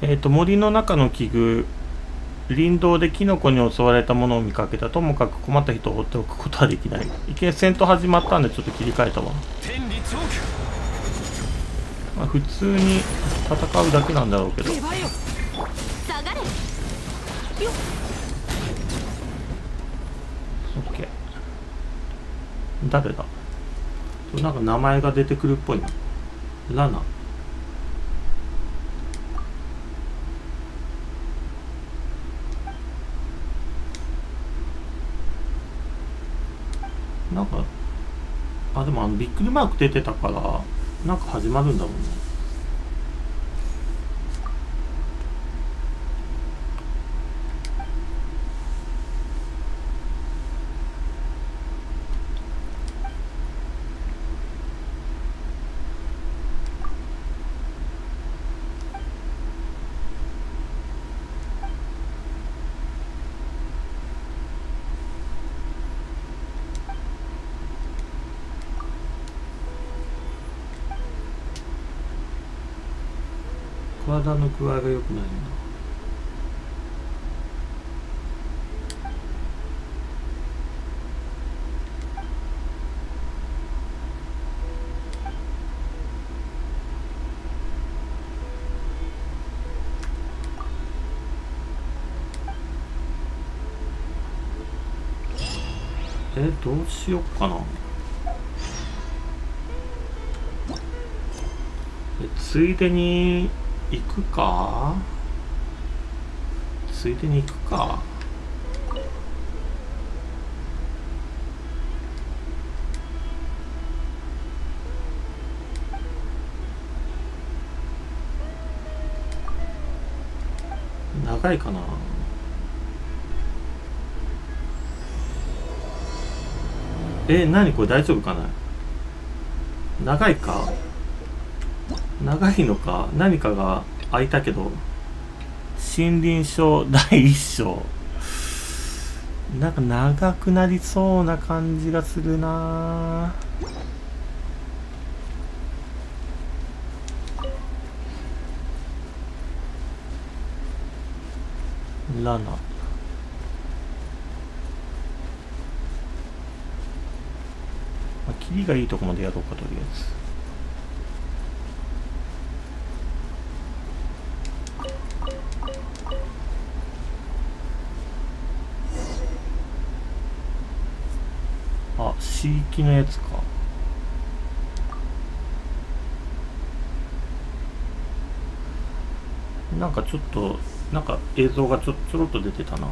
森の中の器具、林道でキノコに襲われたものを見かけた。ともかく困った人を放っておくことはできない。いきなり戦闘始まったんでちょっと切り替えたわ。まあ、普通に戦うだけなんだろうけど。OK。誰だ？なんか名前が出てくるっぽいな。ラナ。なんか、あ、でもびっくりマーク出てたから、なんか始まるんだろうね。体の具合が良くないんだ。どうしよっかな。ついでに行くか。ついでに行くか。長いかな。何これ大丈夫かな。長いか。長いのか。何かが開いたけど。森林賞第一章。なんか長くなりそうな感じがするな。ラナ。キリがいいとこまでやろうか、とりあえず。あ、C域のやつか。なんかちょっと、なんか映像がちょろっと出てたな。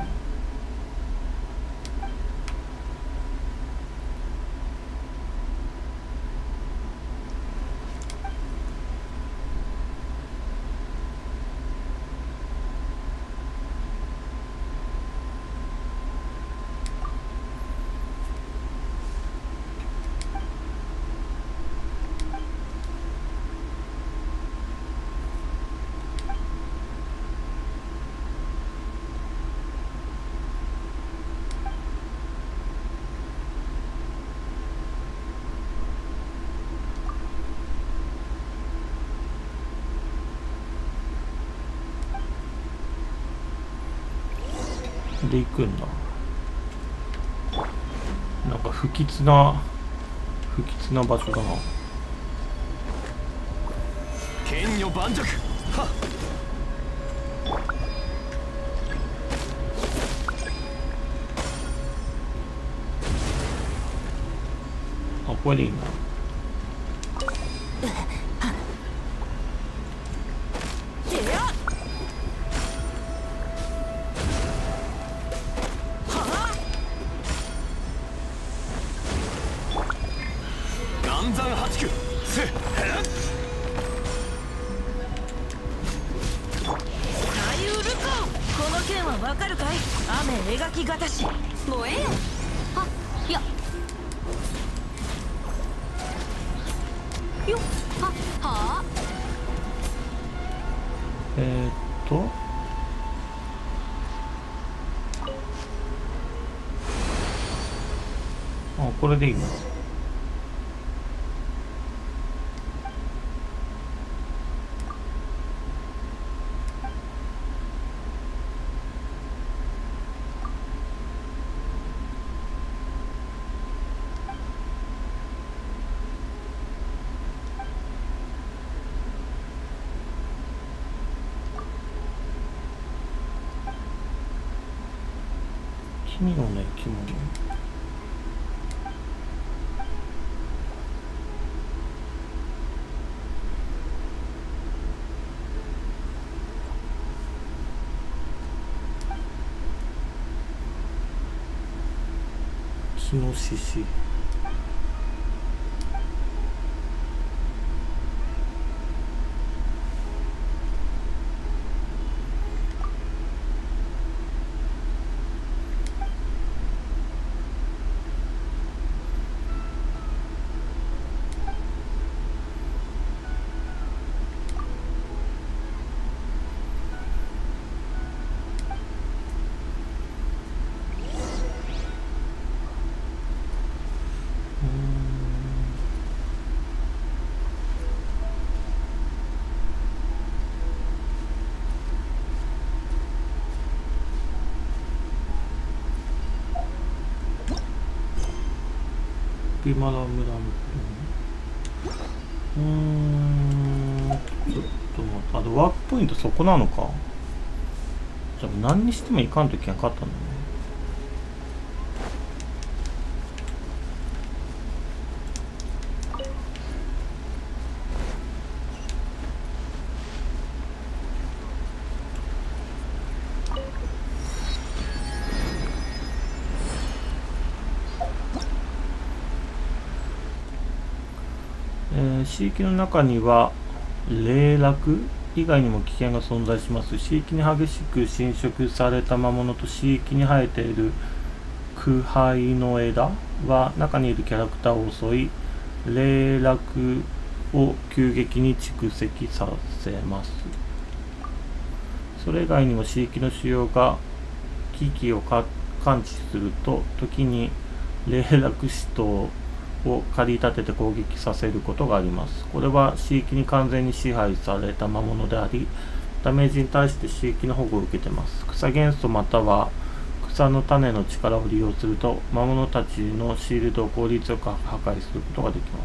で行くんだ。なんか不吉な場所だな。 剣女盤石。はっ。 あ、これでいいんだ。あ、これでいいな。 奇妙な生き物。キノシシ。ピマラムラムちょっと待って、あとワークポイントそこなのか。じゃあ何にしてもいかんといけなかったんだね。地域の中には霊落以外にも危険が存在します。地域に激しく侵食された魔物と地域に生えている腐敗の枝は中にいるキャラクターを襲い、霊落を急激に蓄積させます。それ以外にも地域の主要が危機を感知すると、時に霊落使徒を駆り立てて攻撃させることがあります。これは地域に完全に支配された魔物であり、ダメージに対して地域の保護を受けています。草元素または草の種の力を利用すると、魔物たちのシールドを効率よく破壊することができます。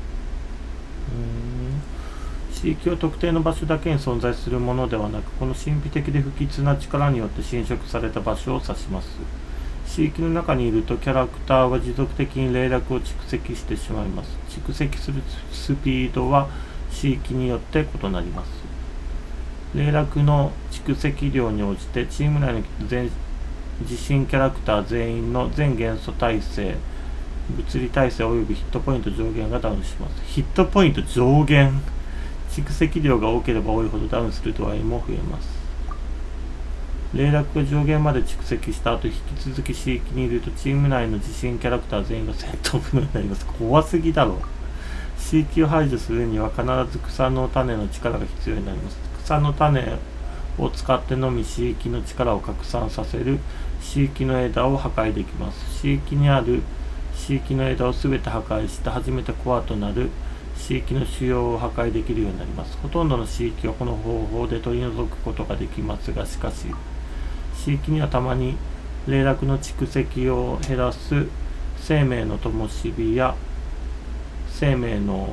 地域は特定の場所だけに存在するものではなく、この神秘的で不吉な力によって侵食された場所を指します。地域の中にいるとキャラクターは持続的に霊落を蓄積してしまいます。蓄積するスピードは地域によって異なります。霊落の蓄積量に応じてチーム内の自身キャラクター全員の全元素耐性、物理耐性及びヒットポイント上限がダウンします。ヒットポイント上限。蓄積量が多ければ多いほどダウンする度合いも増えます。霊落が上限まで蓄積した後、引き続き地域にいるとチーム内の自身キャラクター全員が戦闘不能になります。怖すぎだろ。地域を排除するには必ず草の種の力が必要になります。草の種を使ってのみ地域の力を拡散させる地域の枝を破壊できます。地域にある地域の枝を全て破壊して初めてコアとなる地域の主要を破壊できるようになります。ほとんどの地域はこの方法で取り除くことができますが、しかし地域にはたまに霊落の蓄積を減らす生命の灯火や生命の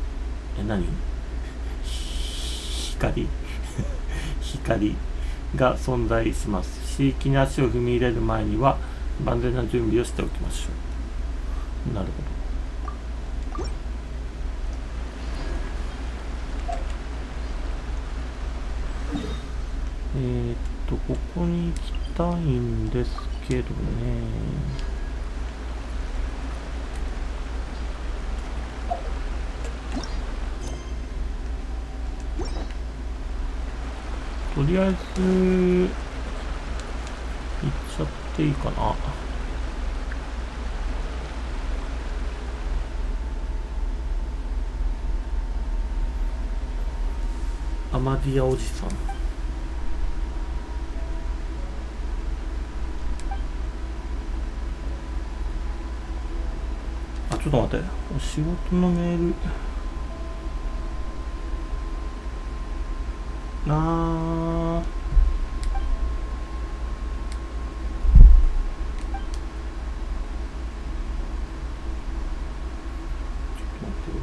光が存在します。地域に足を踏み入れる前には万全な準備をしておきましょう。なるほど。ここに行きたいんですけどね。とりあえず行っちゃっていいかな。アマディアおじさん。ちょっと待って、お仕事のメールなあ。ちょっと待ってよ。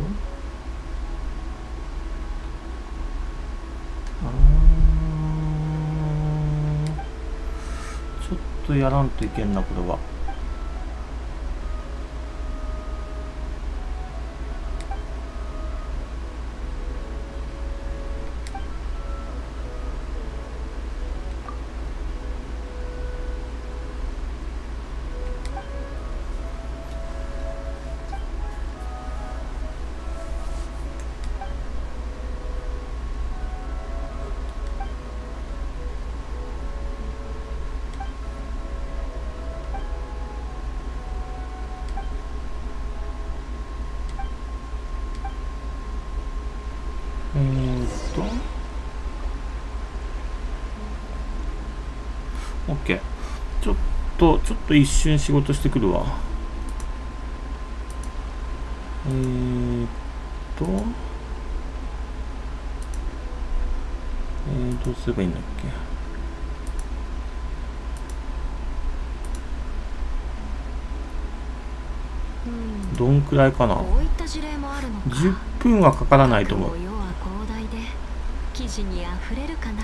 ちょっとやらんといけんな、これは。OK。ちょっと一瞬仕事してくるわ。どうすればいいんだっけ。どんくらいかな。10分はかからないと思う。 記事にあふれるかな。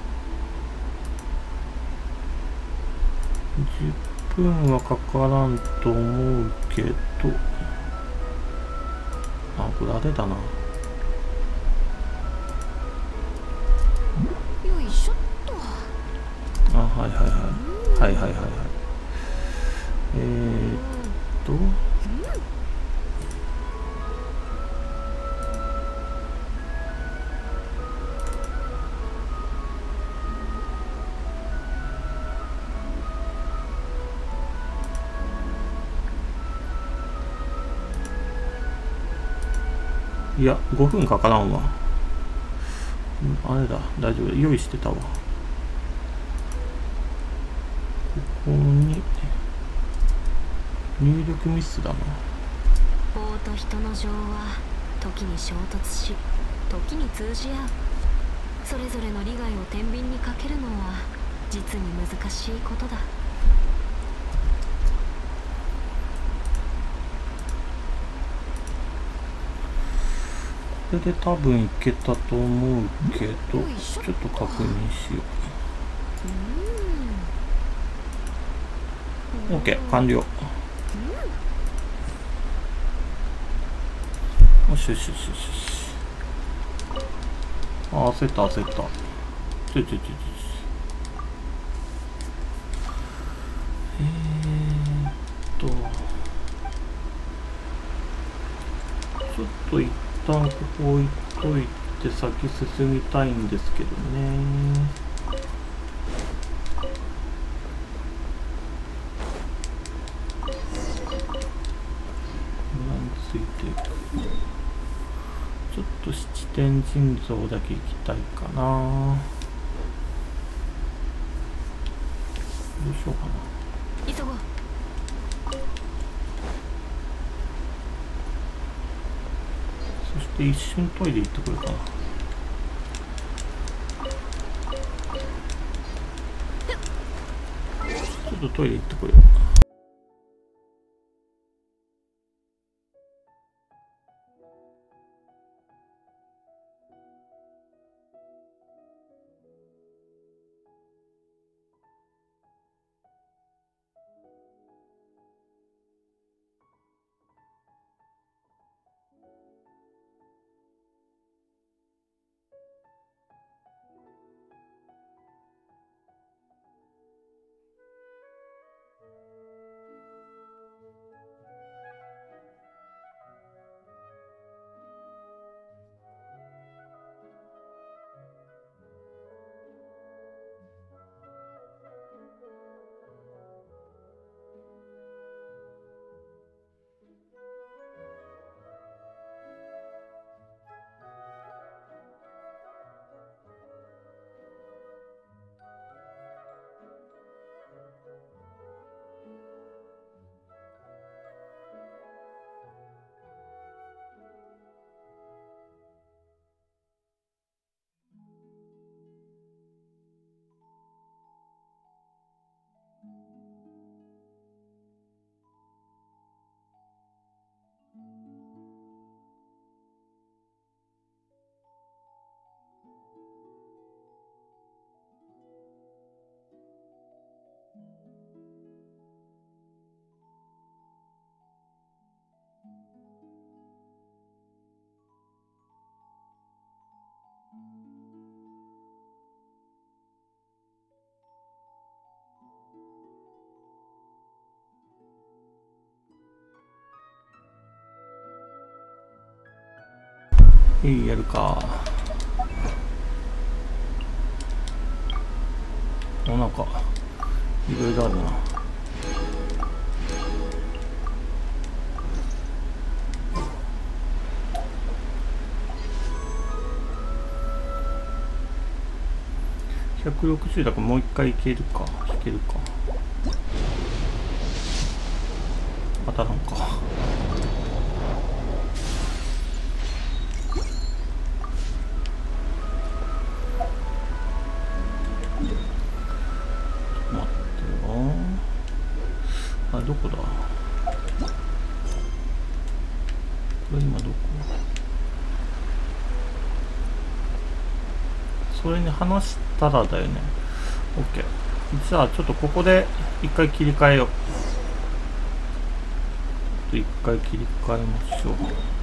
10分はかからんと思うけど、あ、これあれだな。 よいしょっと。 あ、はいはいはいはいはいはいはい。いや、5分かからんわ。あれだ、大丈夫。用意してたわ。ここに、入力ミスだな。 法と人の情は時に衝突し、時に通じ合う。それぞれの利害を天秤にかけるのは実に難しいことだ。 これで多分いけたと思うけど、ちょっと確認しよう。OK、完了。よしよしよしよし。あ、焦った焦った。ちょ。ちょっと一旦ここ置いといて先進みたいんですけどね。ついていく。ちょっと七天神像だけ行きたいかな。どうしようかな。 急ごう。 そして一瞬トイレ行ってくるかな。ちょっとトイレ行ってくる。 やるか。なんかいろいろあるな。160だからもう一回いけるか。いけるか。当たらんか。待ってよ。あ、どこだ。これ今どこ。それに話したらだよね。OK。じゃあちょっとここで一回切り替えよう。一回切り替えましょう。